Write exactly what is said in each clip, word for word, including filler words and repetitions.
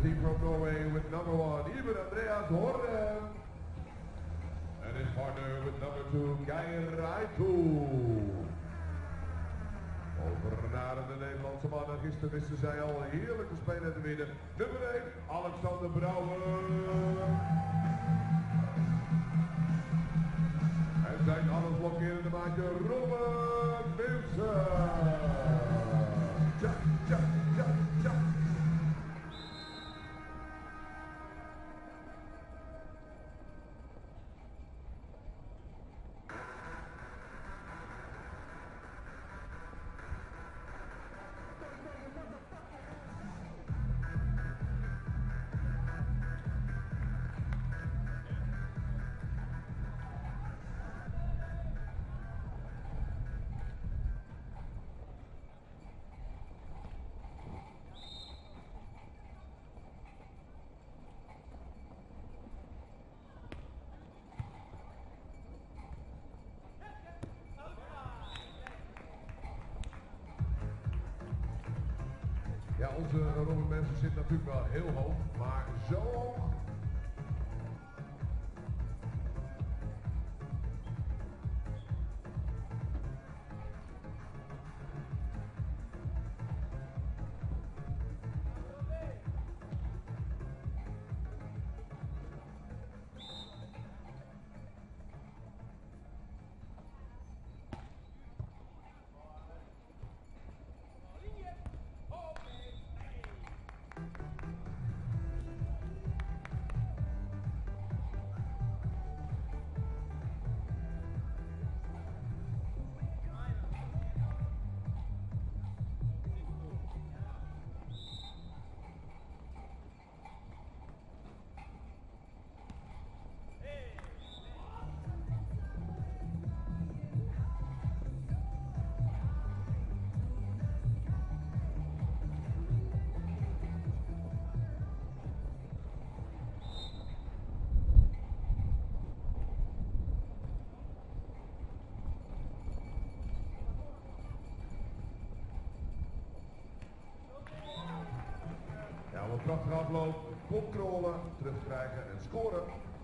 team from Norway with number one, Ivan Andreas Horren. And his partner with number two, Geir Raitu. Over naar de Nederlandse mannen. Gisteren wisten zij al een heerlijke speler te winnen. Nummer één, Alexander Brouwer. En zijn alles blokkerende maatje, Robert Wilson. Tja, tja, tja, tja. Ja, onze Robert Mensen zit natuurlijk wel heel hoog, maar zo hoog. Een prachtige afloop, controle, terugkrijgen en scoren.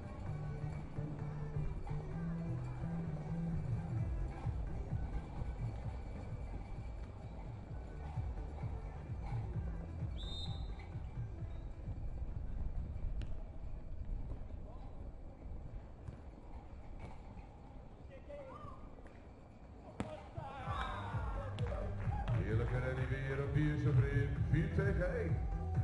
Heerlijke redding weer op Bierse vriend, vier tegen één.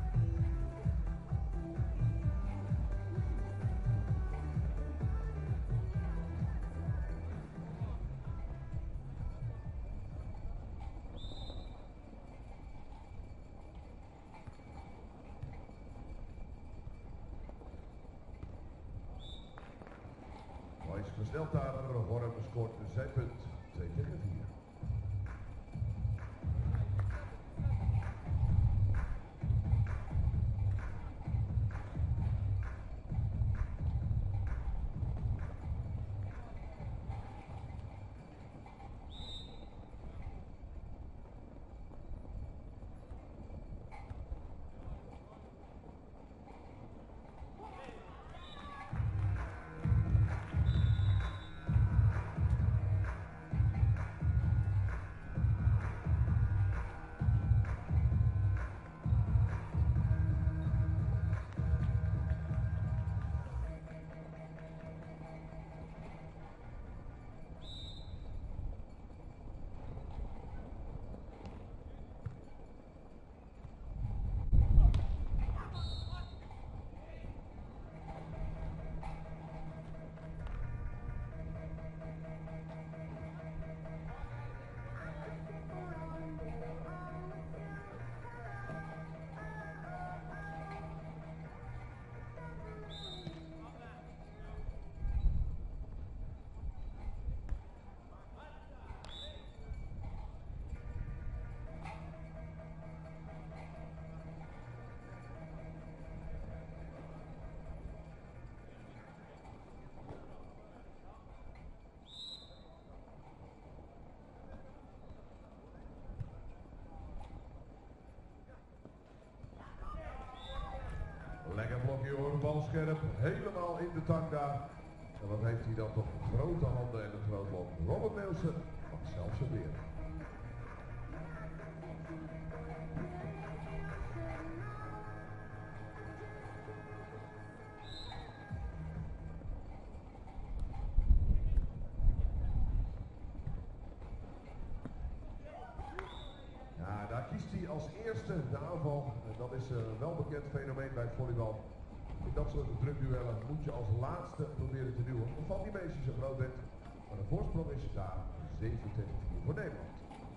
Versneld daar, Horren scoort zijn punt, twee tegen vier. scherp, helemaal in de tanga. En wat heeft hij dan toch grote handen en een groot loop. Robert Nielsen mag zelf serveren. Ja, daar kiest hij als eerste de aanval. En dat is een welbekend fenomeen bij het volleybal. In dat soort drukduellen moet je als laatste proberen te duwen. Dan valt die meisje zo groot bent. Maar de voorsprong is daar zeven tegen vier voor Nederland.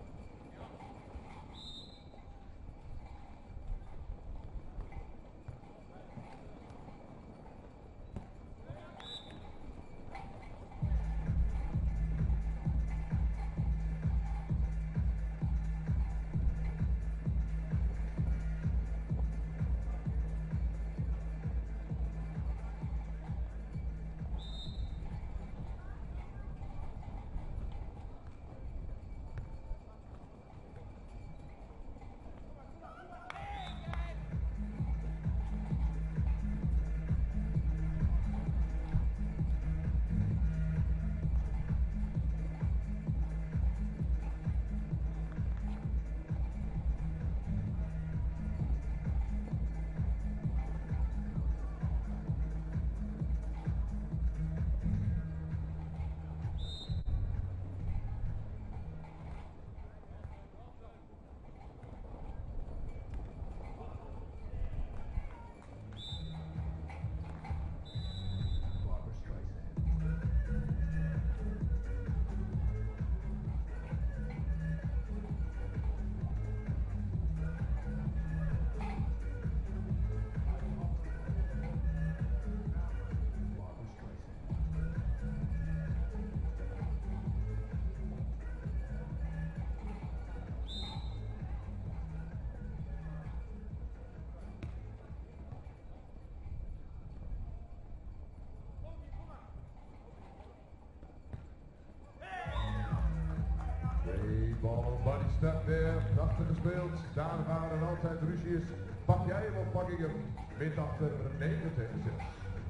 Bal body step weer, prachtig gespeeld. Daar waar er altijd ruzie is, pak jij hem of pak ik hem? Wint achter negen tegen zes.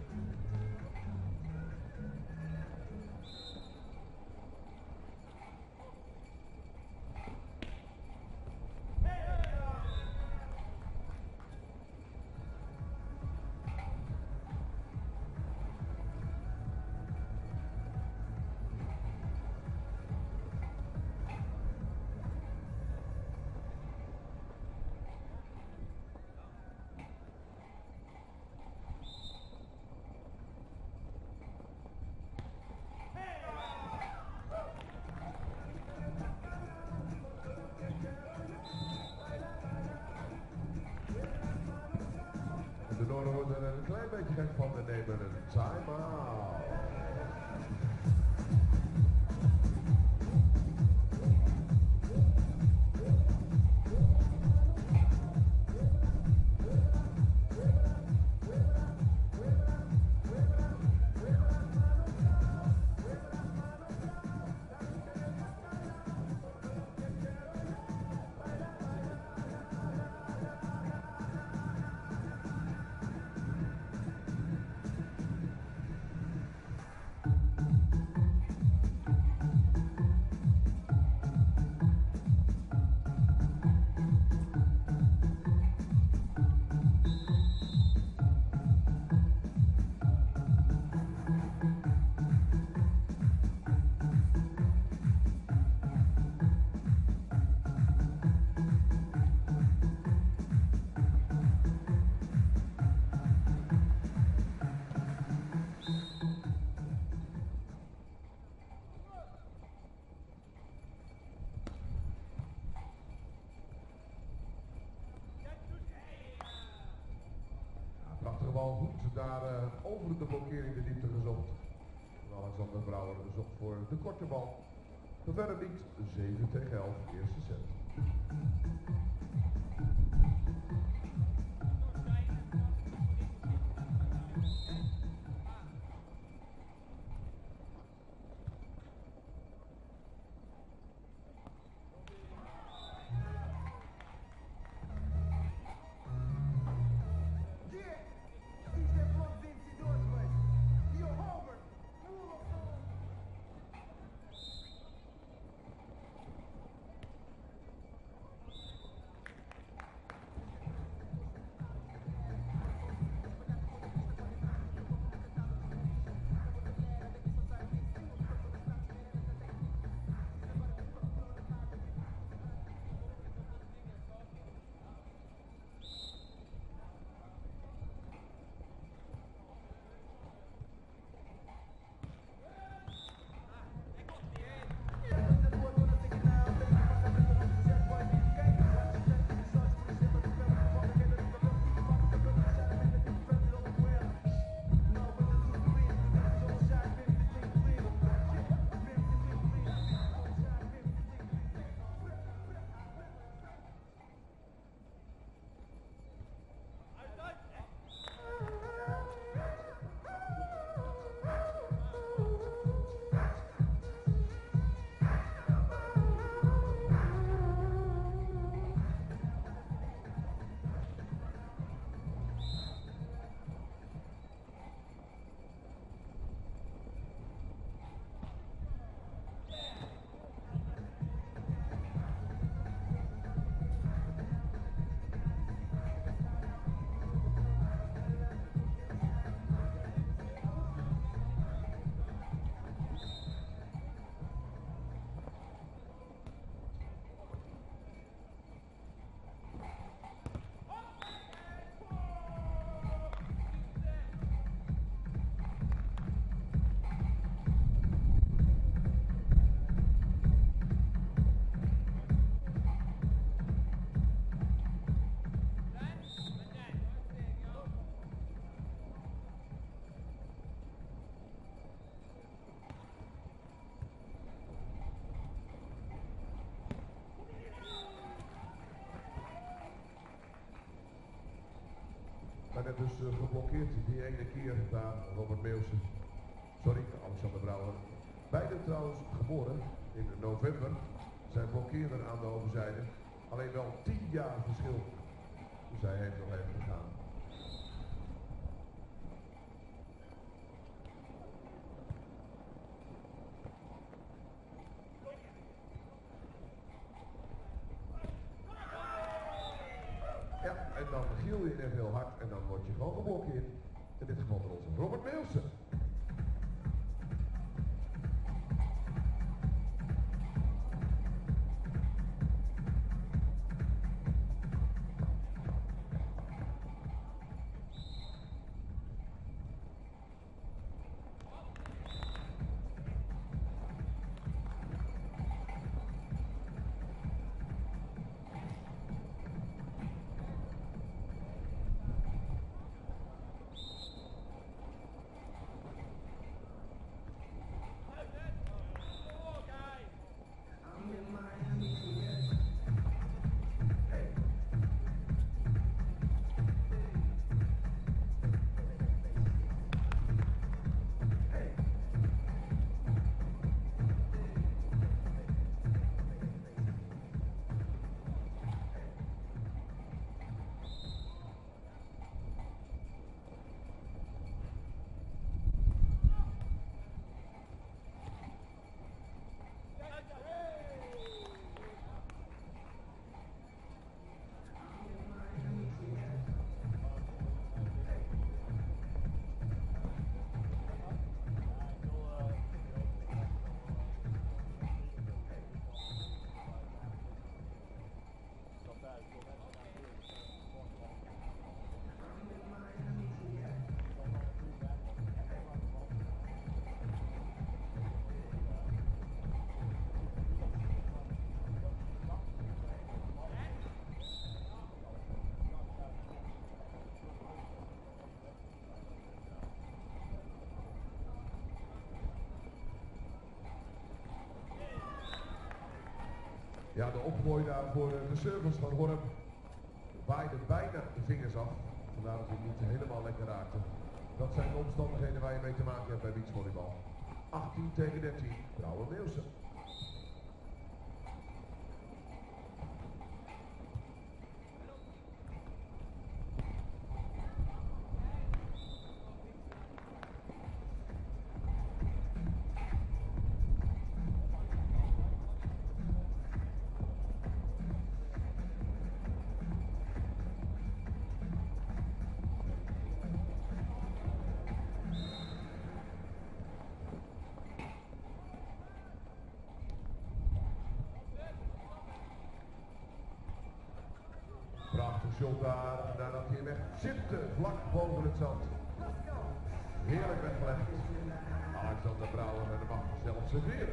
De Noorden worden er een klein beetje gek van en nemen een time-out. Prachtige bal, goed daar uh, over de blokkering de diepte gezocht. Alexander Brouwer zocht voor de korte bal. Verder niet zeven tegen elf, eerste set. Hij werd dus uh, geblokkeerd die ene keer daar, Robert Meeuwsen. Sorry, Alexander Brouwer. Beide trouwens geboren in november. Zijn blokkeerder aan de overzijde. Alleen wel tien jaar verschil. Dus hij heeft nog even gegaan. Ja, en dan giel je er heel hard en dan word je gewoon geblokkeerd. In dit geval door onze Robert Meeuwsen. Ja, de opgooi daar voor de service van Horp waaide bijna de vingers af. Vandaar dat hij niet helemaal lekker raakte. Dat zijn de omstandigheden waar je mee te maken hebt bij beachvolleybal. achttien tegen dertien, Brouwer Meeuwsen. Prachtig shot daar, nadat hij weg zipte, vlak boven het zand. Heerlijk weggelegd. Alexander Brouwer en de mag zelf serveren.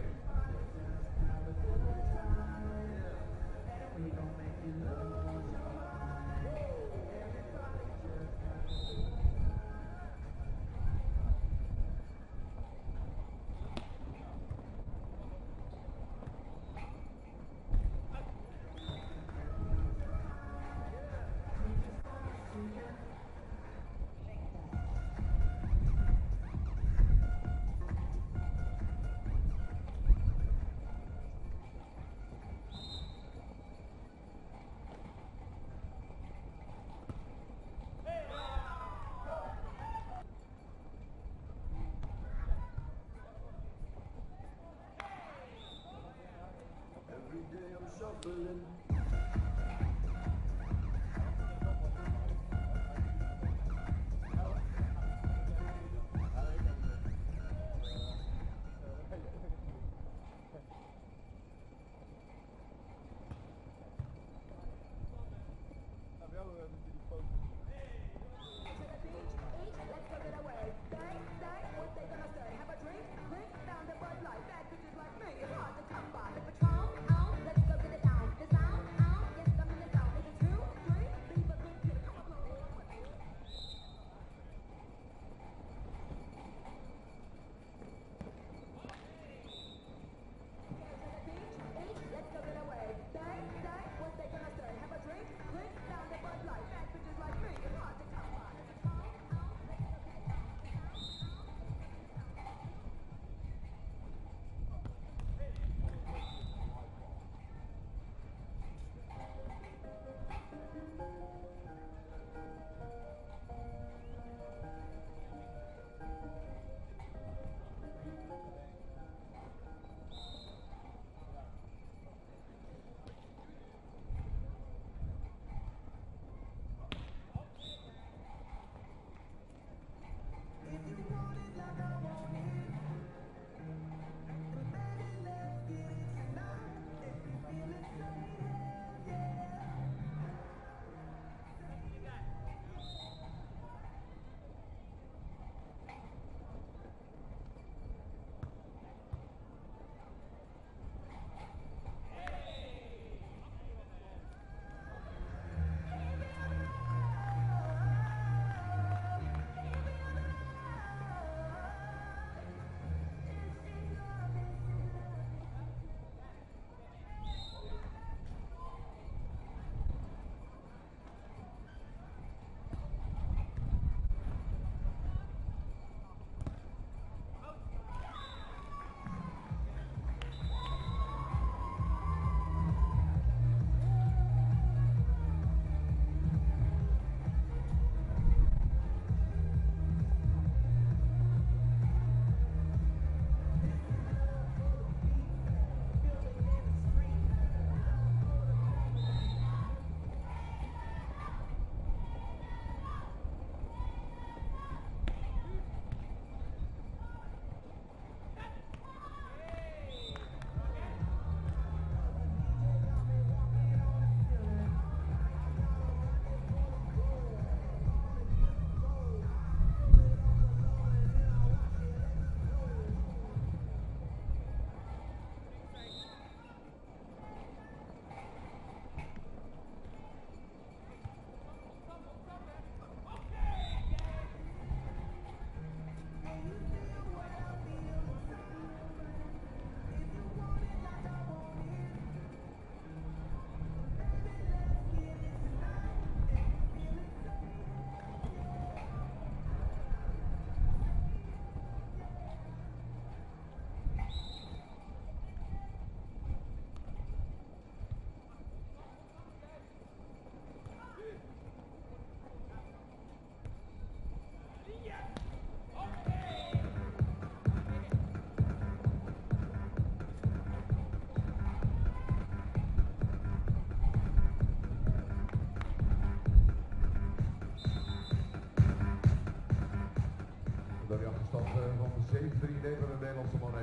Every day I'm shuffling. Down. The sound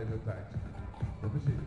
even de tijd. Dat is het.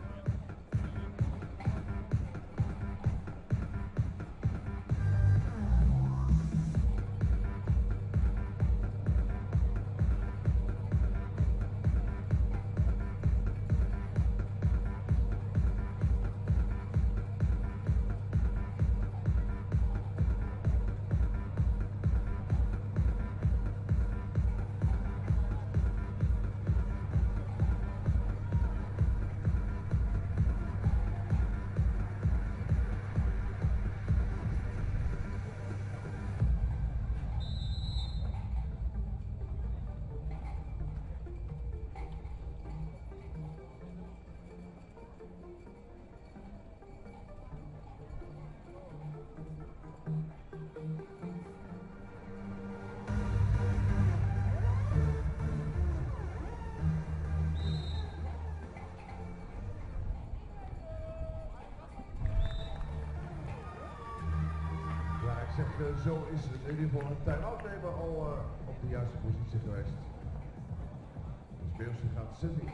Zeg, uh, zo is het in ieder geval een time-out nemen al uh, op de juiste positie geweest. De speelster gaat zitten.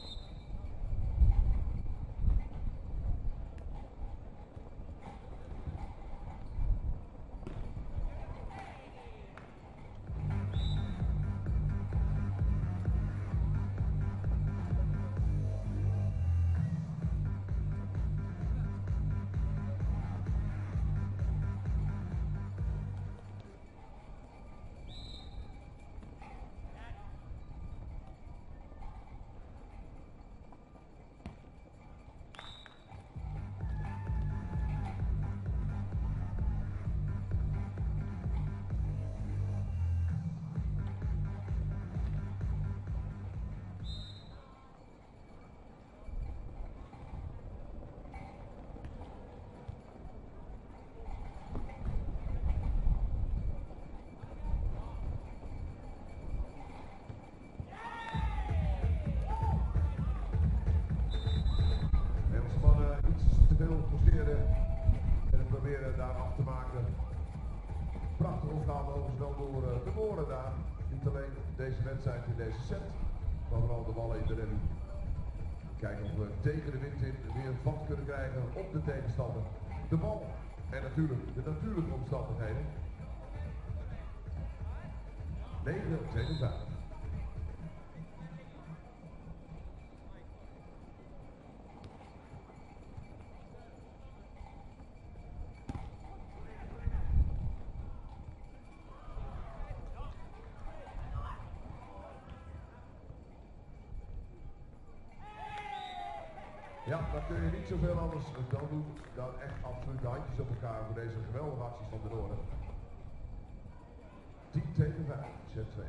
Prachtig opgaan overigens dan door uh, de Noorden daar. Niet alleen deze wedstrijd in deze set, maar vooral de ballen in de rally. Kijken of we tegen de wind in weer vat kunnen krijgen op de tegenstander. De bal en natuurlijk de natuurlijke omstandigheden. negen tweede vijf. Ja, dan kun je niet zoveel anders dan doen dan echt absoluut de handjes op elkaar voor deze geweldige acties van de Noorden. tien tegen vijf, set twee.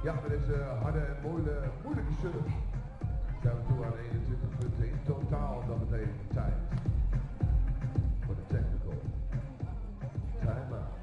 Ja, met deze harde en moeilijke, moeilijke surf zijn we toe aan eenentwintig punten in totaal. Dat betekent tijd voor de technical. Time out.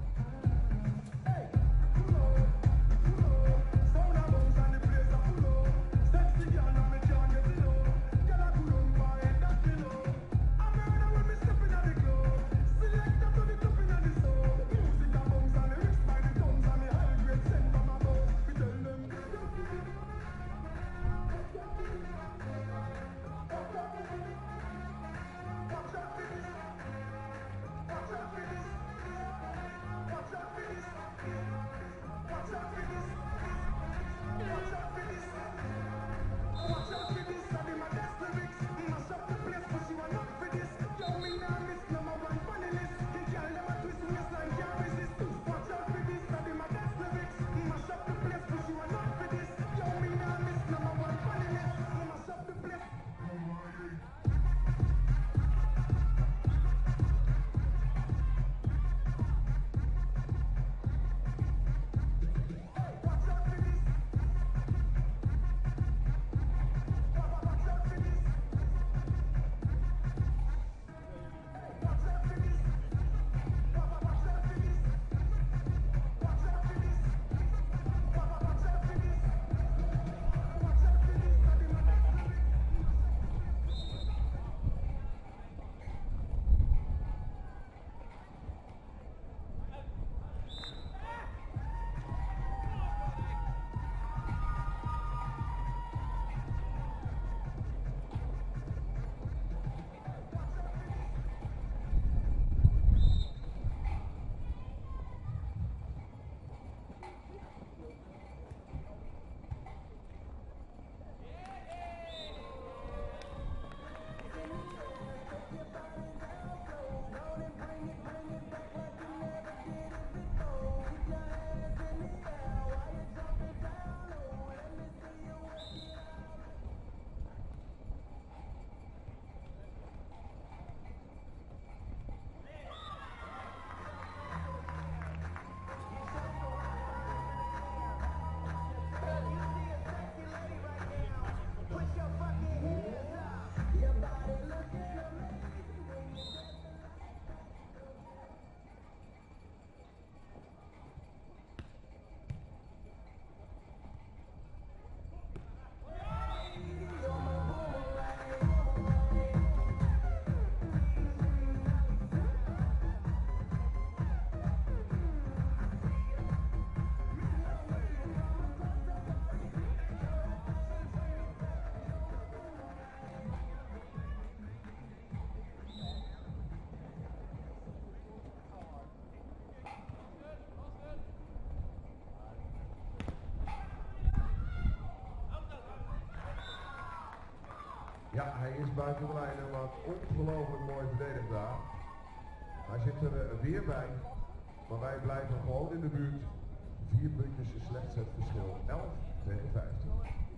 Ja, hij is buiten de lijn en wat ongelooflijk mooi verdedigd daar. Hij zit er uh, weer bij, maar wij blijven gewoon in de buurt. Vier puntjes is slechts het verschil. elf tegen vijftien.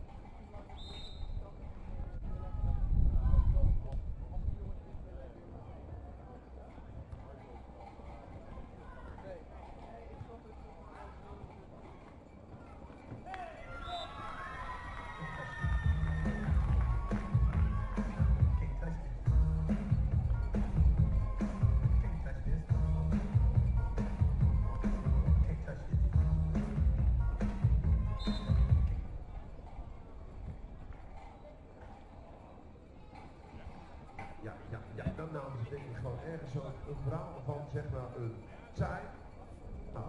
Ja, ja, ja, dan namen ze denk ik gewoon ergens zo een verhaal van, zeg maar, een taai. Nou.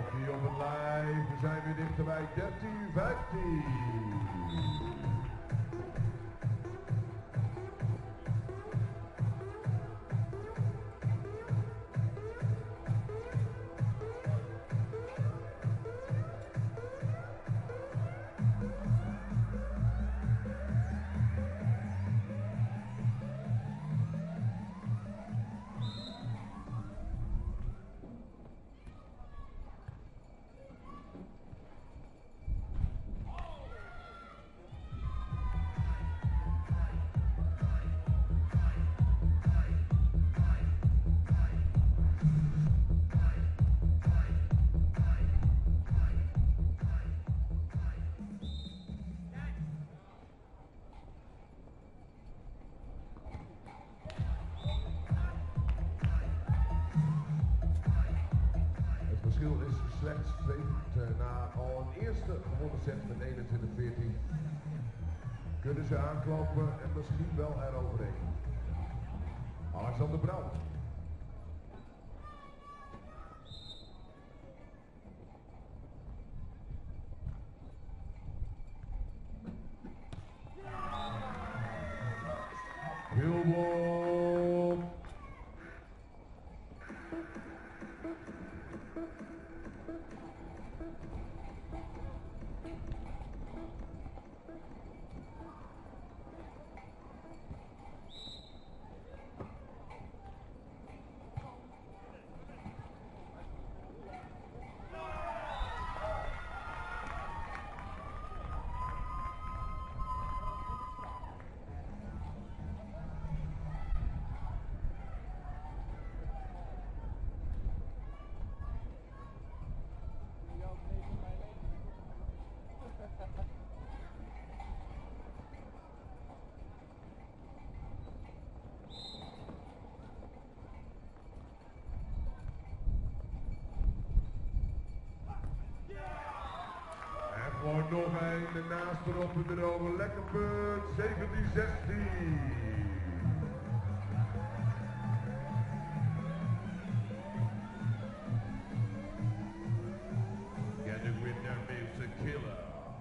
Hockey op het lijf, we zijn weer dichterbij, dertien vijftien. Het verschil is slechts twee punten na al een eerste gewonnen set met eenentwintig veertien. Kunnen ze aankloppen en misschien wel eroverheen. Alexander Brouw. Wilbon. Gewoon nog een, de naast erop en erover, lekker punt, zeventien zestien. Get the winner, Mister Killer.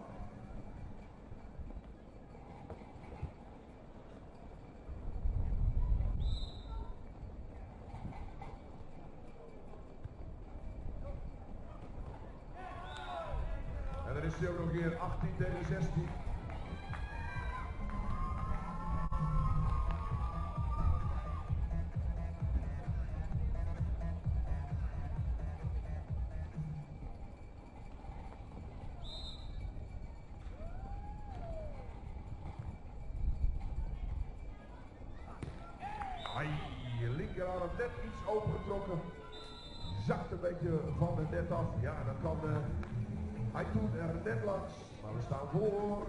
En dan is hij ook nog een keer achttien tegen zestien. Ai, je linkerarm net iets opengetrokken. Zakt een beetje van het net af. Ja, dan kan uh, hij doet er net langs, maar we staan voor.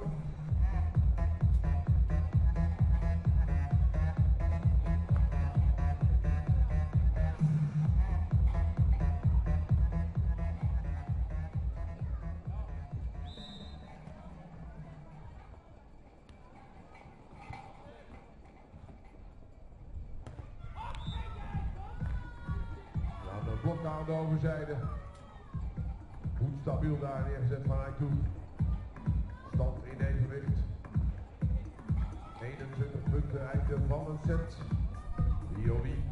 Blok aan de overzijde. Goed stabiel daar neergezet van hij toe. Stand in evenwicht. eenentwintig punten einde van een set. Wie oh wie.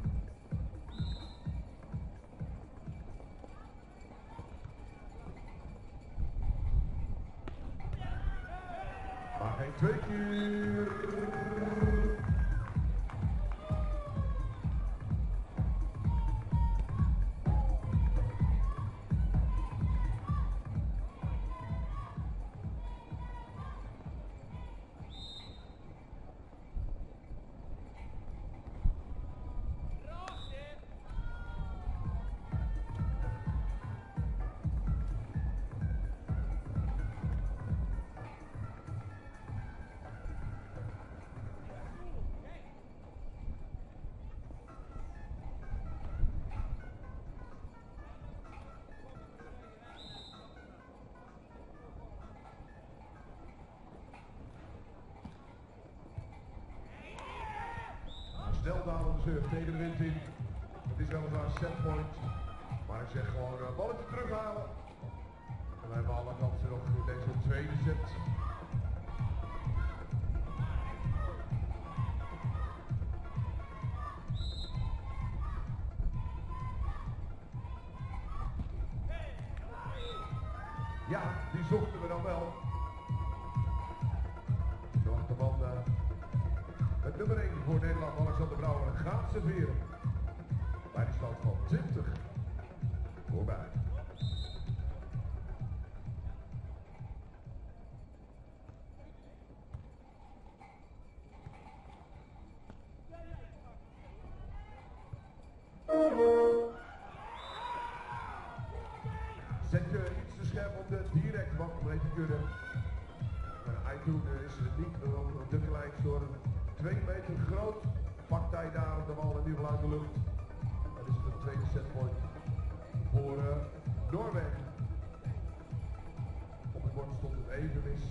Maar geen twee keer. Snel dalende surf tegen de wind in. Het is weliswaar setpoint, Maar ik zeg gewoon een balletje terughalen. En dan hebben we alle kansen nog in deze tweede set. Ja, die zochten we dan wel. De achterman uh, met nummer één voor Nederland, Alexander Brouwer, gaat serveren. Bij die stand van twintig voorbij. Zet je iets te scherp op de direct wat mee te kunnen. Aitoen is niet de kleinste door twee meter groot. Pakt hij daar de bal in ieder geval uit de lucht. Dat is de tweede setpoint voor uh, Noorwegen. Op het bord stond het evenwicht.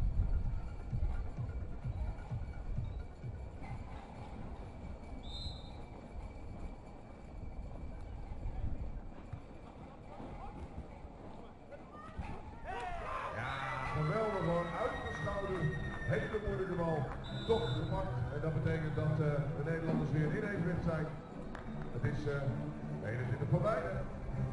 Geweldig hoor, uitgeschouwd, hele moeilijke bal, toch gepakt. En dat betekent dat uh, de Nederlanders weer in evenwicht zijn. Het is uh, eenentwintig voorbij. Hè?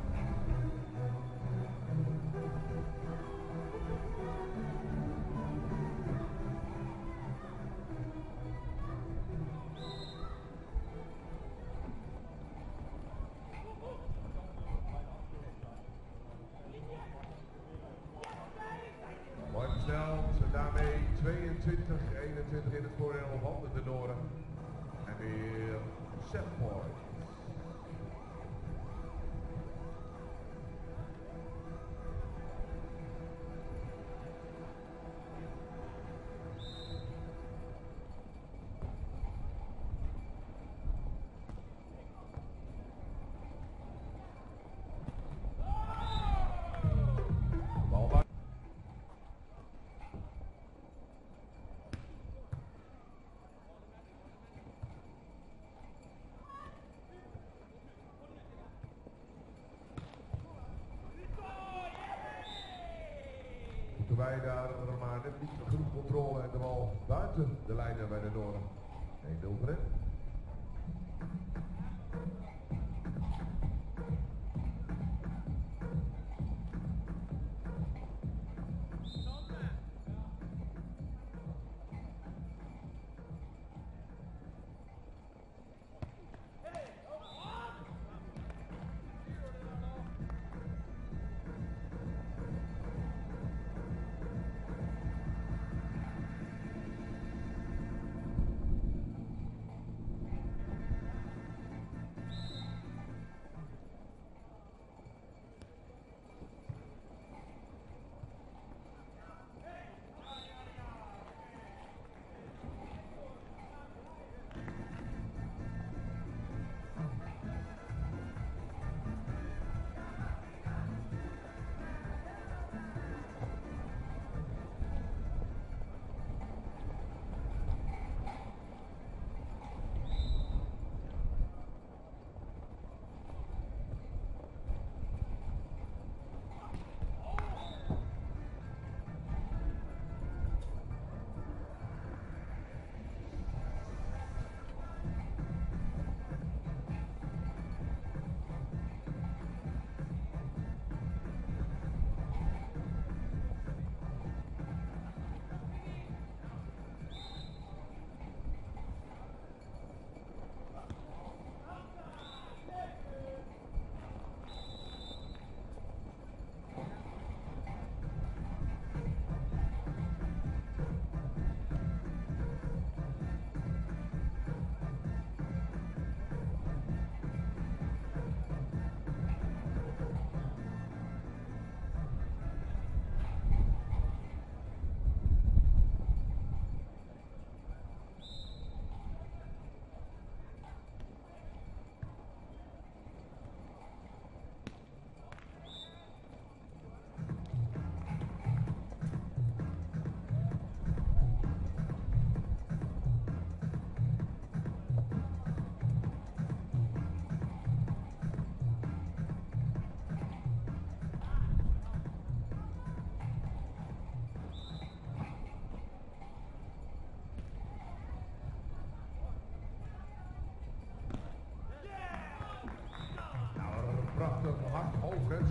Mooi versneld, daarmee tweeëntwintig eenentwintig in het voordeel van de Noren. En weer setpoint. Wij daar maar net niet genoeg controle en de bal buiten de lijnen bij de Noorden. één nul voor hem.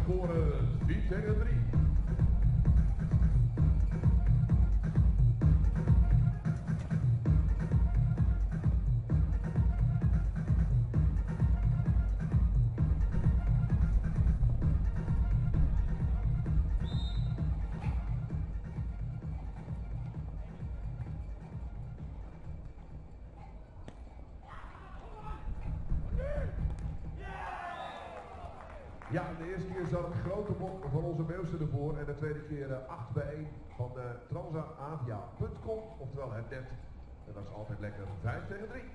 score vier tegen drie. Ja, de eerste keer zat een grote mok van onze Beelsen ervoor en de tweede keer uh, acht bij één van uh, Transavia punt com, oftewel het net. En dat is altijd lekker vijf tegen drie.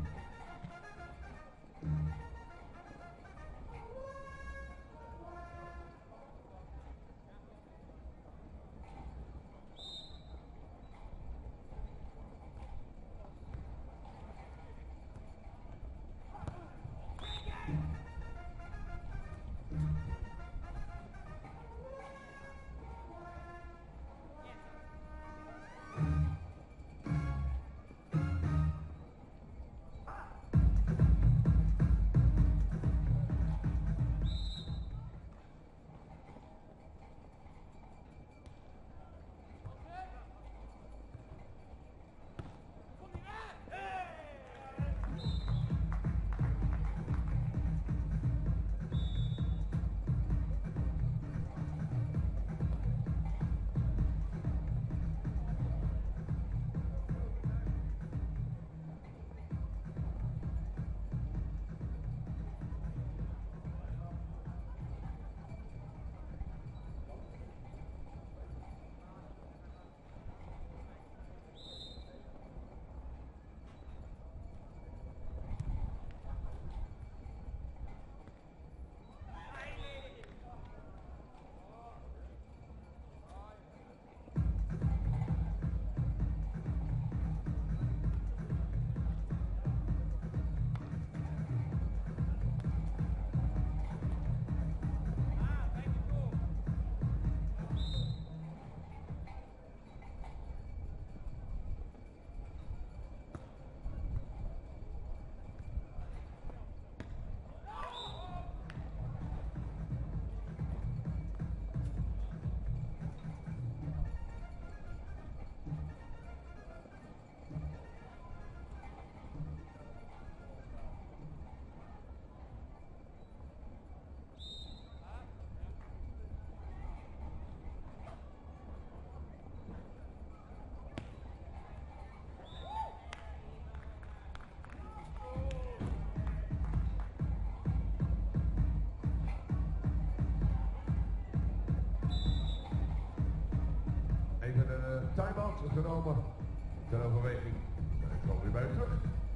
Even een uh, time-out genomen ter overweging. En ik kom weer bij u terug.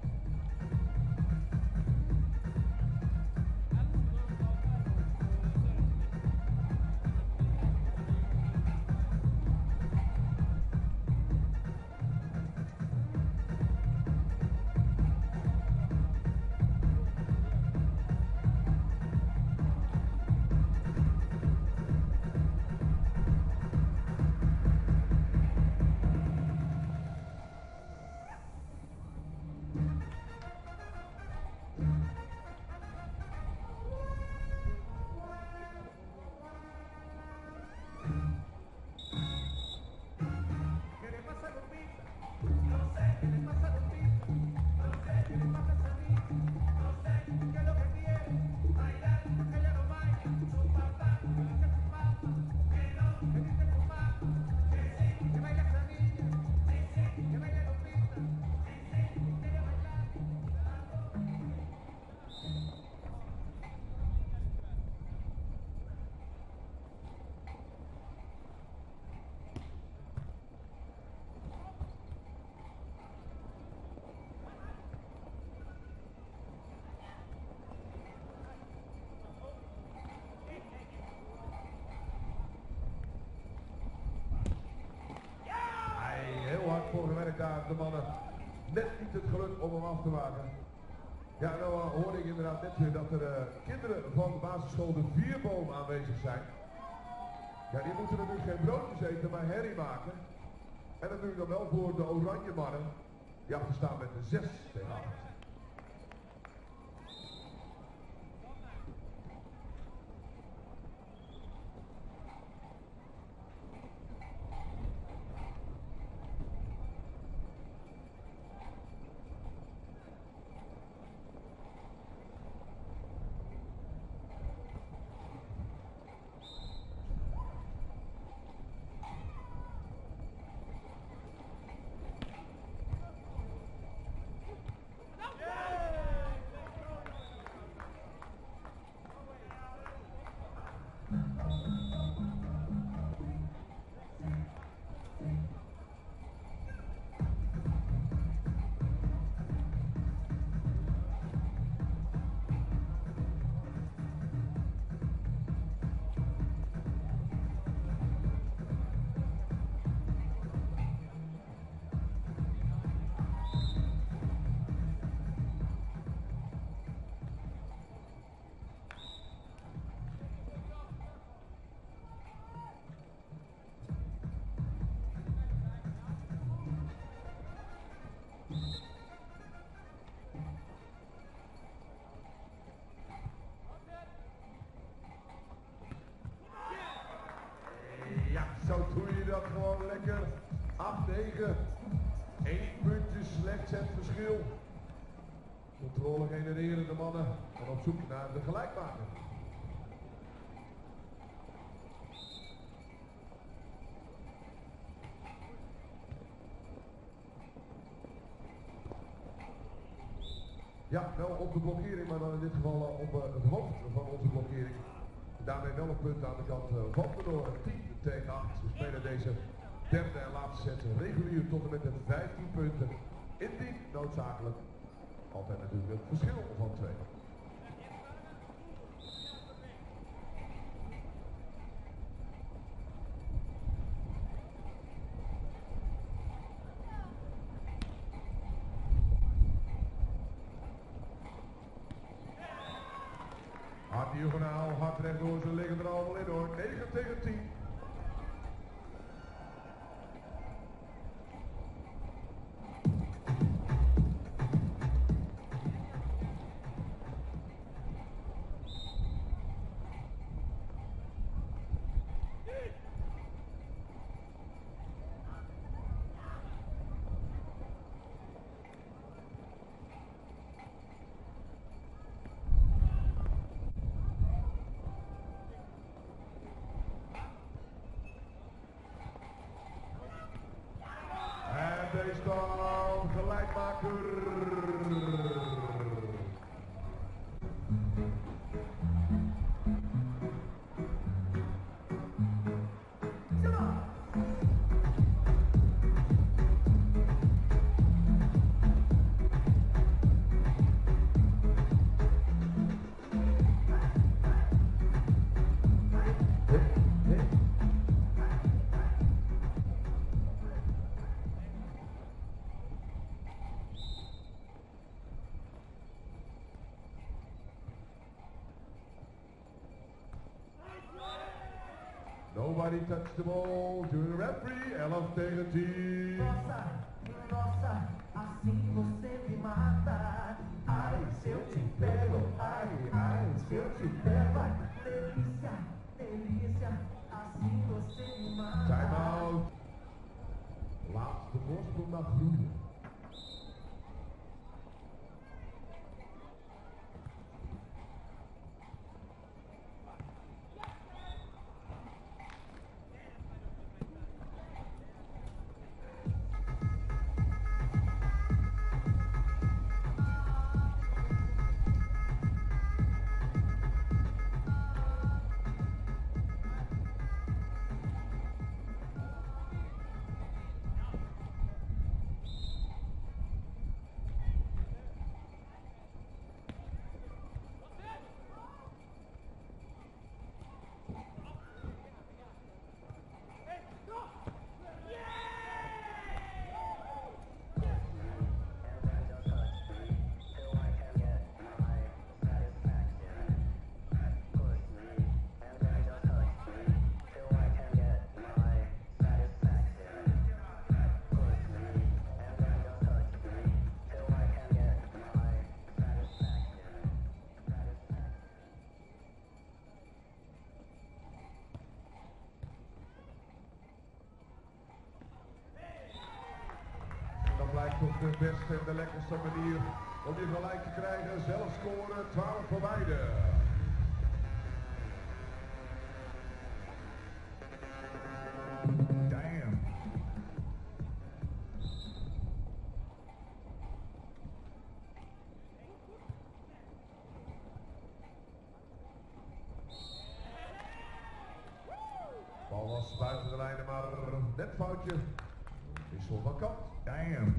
Voorgewerkt daar, de mannen. Net niet het geluk om hem af te maken. Ja, nou uh, hoorde ik inderdaad net weer dat er uh, kinderen van de basisschool de Vierboom aanwezig zijn. Ja, die moeten natuurlijk geen broodjes eten, maar herrie maken. En natuurlijk dan wel voor de oranje mannen, die achter staan met de zes tegen acht. controle genereren de mannen en op zoek naar de gelijkmaker. Ja, wel op de blokkering, maar dan in dit geval op uh, het hoofd van onze blokkering. Daarmee wel een punt aan de kant uh, van de Noor. tien tegen acht. We spelen deze derde en laatste set regulier tot en met de vijftien punten. Indien noodzakelijk. Altijd natuurlijk het verschil van twee. Hard diagonaal, hard rechtdoor, ze liggen er allemaal in hoor. negen tegen tien. Deze stand gelijkmaker. Nobody touched the ball to the referee, elf tegen tien. Nossa, nossa, assim você me mata. Ai, se eu te pego, ai, ai, se eu te pego, ai, delícia, delícia, assim você me mata. Time out. Laatste voorsprong naar groeien. Lijkt op de beste en de lekkerste manier om je gelijk te krijgen. Zelf scoren, twaalf voor beide. Damn. Bal was buiten de lijnen, maar net foutje. Wissel van kant. Damn.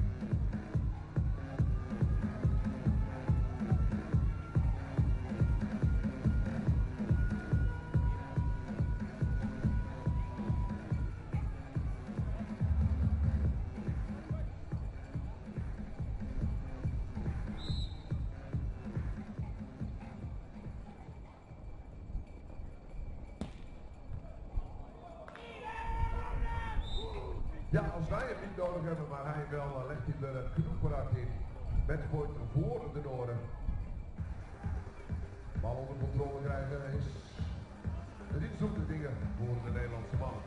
Ja, als wij het niet nodig hebben, maar hij wel, legt hij er genoeg voor uit in. Matchpoint voor de Noorden. Bal onder controle krijgen is niet zoete dingen voor de Nederlandse mannen.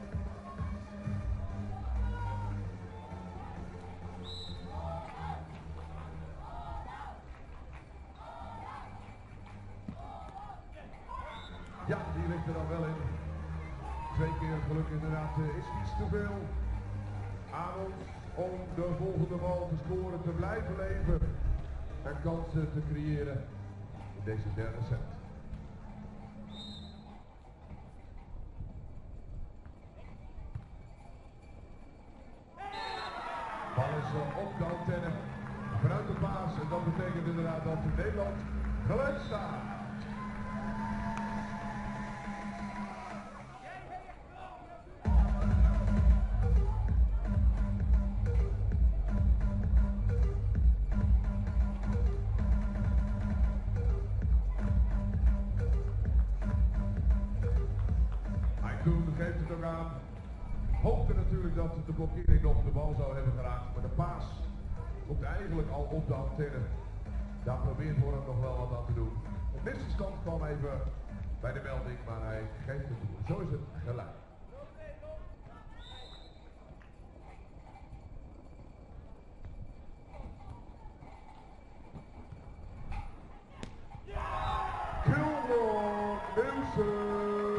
Ja, die ligt er dan wel in. Twee keer geluk inderdaad uh, is iets te veel. Aan ons om de volgende bal te scoren, te blijven leven en kansen te creëren in deze derde set. Bal is uh, op de antenne, vanuit de paas en dat betekent inderdaad dat Nederland gelijk staat. Toen geeft het ook aan. Hoopte natuurlijk dat de blokkering nog de bal zou hebben geraakt, maar de paas komt eigenlijk al op de antenne. Daar probeert Horn nog wel wat aan te doen. De misverstand kwam even bij de melding, maar hij geeft het toe. Zo is het gelijk. Gilmore Nielsen.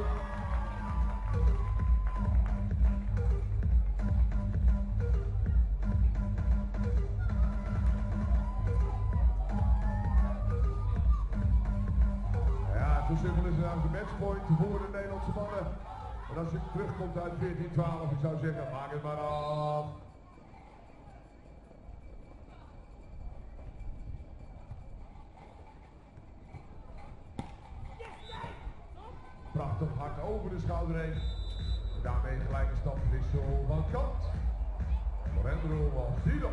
Zo simpel is het aan de matchpoint voor de Nederlandse mannen. En als je terugkomt uit veertien twaalf, ik zou zeggen, maak het maar af. Prachtig hard over de schouder heen. En daarmee gelijk een standwissel van kant. Lorenzo Walsido.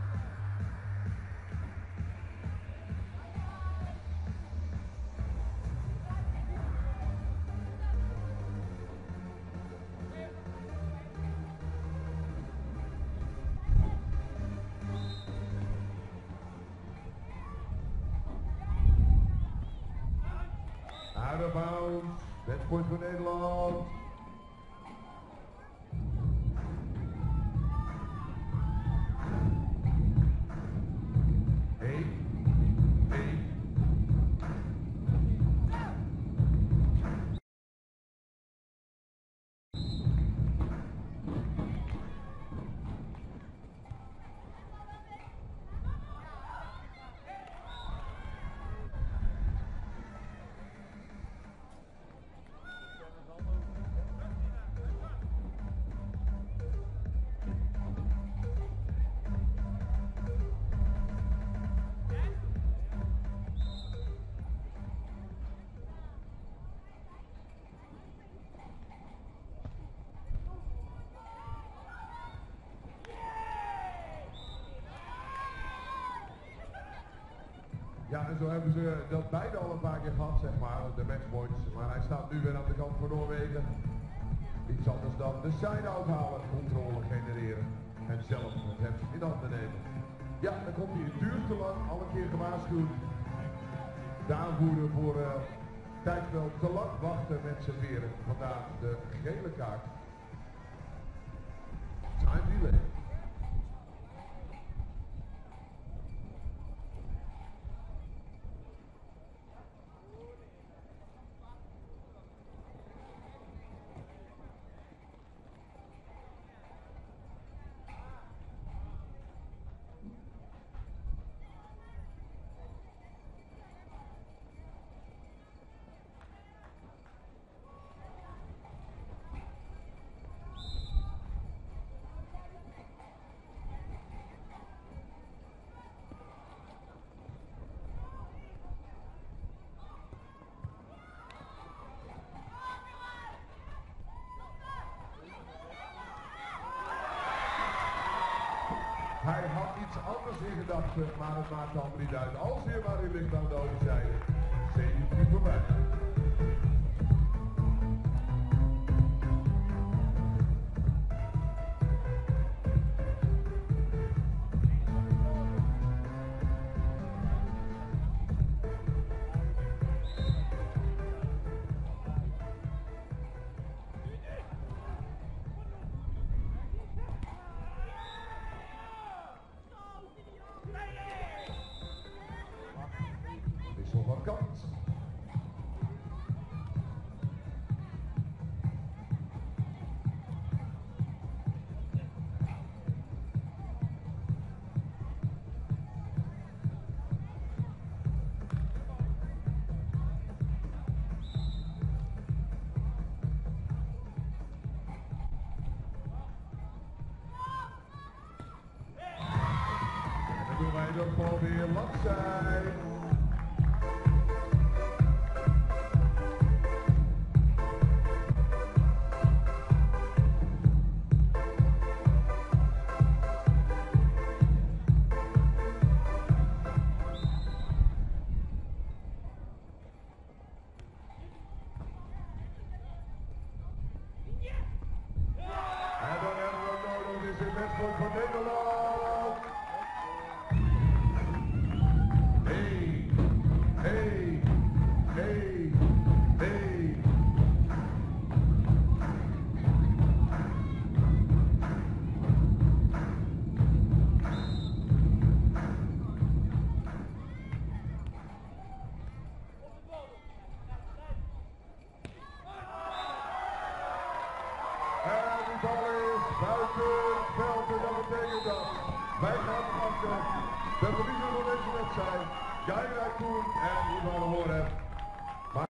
Out of bounds, matchpoint voor Nederland. één, één. Ja, en zo hebben ze dat beide al een paar keer gehad, zeg maar, de matchpoints. Maar hij staat nu weer aan de kant van Noorwegen. Iets anders dan de side-out halen, controle genereren en zelf het heft in handen nemen. Ja, dan komt hij, het duurt te lang, al een keer gewaarschuwd. De aanvoerder voor uh, tijdspel te lang wachten met serveren. Vandaag de gele kaart. Time delay. Hij had iets anders in gedachten, maar het maakt allemaal niet uit. Als hij maar in ligt aan de overzijde, zeven uur voorbij. Wissel van kant. bal weer langs zijn. En dan hebben we nodig, dit is het wedstrijd van Nederland. Hey, hey, hey, hey. En die bal is buiten het veld en dat betekent dat wij gaan achter de verliezer van deze wedstrijd, Guy Koen en Ivan Horeb.